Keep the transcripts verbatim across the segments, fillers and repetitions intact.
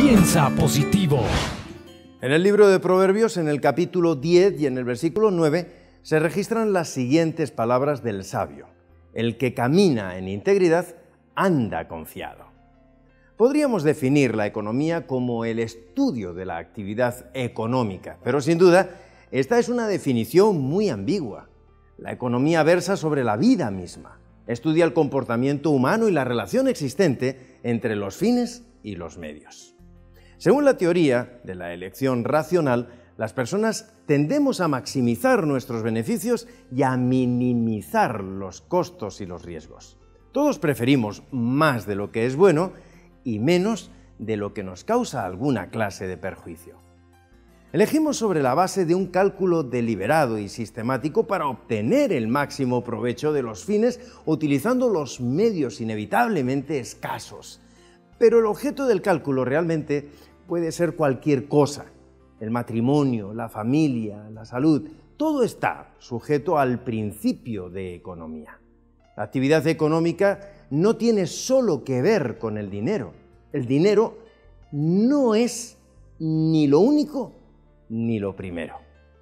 Piensa positivo. En el libro de Proverbios, en el capítulo diez y en el versículo nueve, se registran las siguientes palabras del sabio: el que camina en integridad anda confiado. Podríamos definir la economía como el estudio de la actividad económica, pero sin duda esta es una definición muy ambigua. La economía versa sobre la vida misma, estudia el comportamiento humano y la relación existente entre los fines y los medios. Según la teoría de la elección racional, las personas tendemos a maximizar nuestros beneficios y a minimizar los costos y los riesgos. Todos preferimos más de lo que es bueno y menos de lo que nos causa alguna clase de perjuicio. Elegimos sobre la base de un cálculo deliberado y sistemático para obtener el máximo provecho de los fines utilizando los medios inevitablemente escasos. Pero el objeto del cálculo realmente puede ser cualquier cosa. El matrimonio, la familia, la salud, todo está sujeto al principio de economía. La actividad económica no tiene solo que ver con el dinero. El dinero no es ni lo único ni lo primero.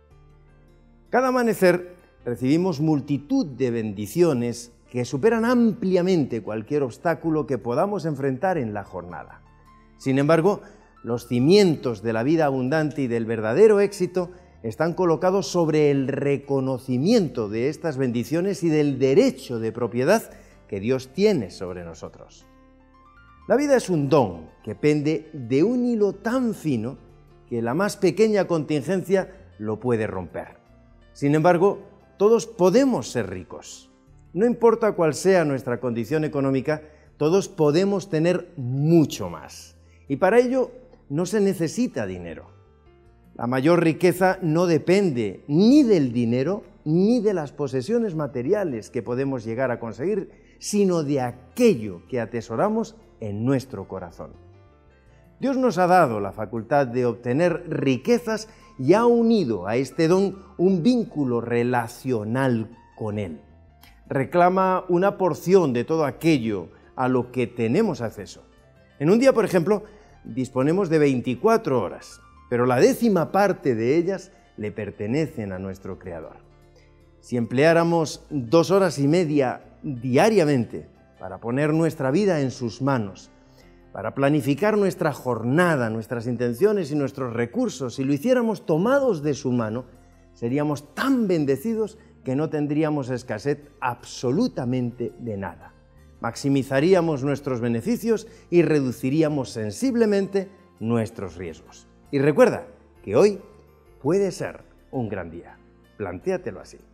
Cada amanecer recibimos multitud de bendiciones que superan ampliamente cualquier obstáculo que podamos enfrentar en la jornada. Sin embargo, los cimientos de la vida abundante y del verdadero éxito están colocados sobre el reconocimiento de estas bendiciones y del derecho de propiedad que Dios tiene sobre nosotros. La vida es un don que pende de un hilo tan fino que la más pequeña contingencia lo puede romper. Sin embargo, todos podemos ser ricos. No importa cuál sea nuestra condición económica, todos podemos tener mucho más. Y para ello no se necesita dinero. La mayor riqueza no depende ni del dinero ni de las posesiones materiales que podemos llegar a conseguir, sino de aquello que atesoramos en nuestro corazón. Dios nos ha dado la facultad de obtener riquezas y ha unido a este don un vínculo relacional con Él. Reclama una porción de todo aquello a lo que tenemos acceso. En un día, por ejemplo, disponemos de veinticuatro horas, pero la décima parte de ellas le pertenecen a nuestro Creador. Si empleáramos dos horas y media diariamente para poner nuestra vida en sus manos, para planificar nuestra jornada, nuestras intenciones y nuestros recursos, si lo hiciéramos tomados de su mano, seríamos tan bendecidos que no tendríamos escasez absolutamente de nada. Maximizaríamos nuestros beneficios y reduciríamos sensiblemente nuestros riesgos. Y recuerda que hoy puede ser un gran día. Plantéatelo así.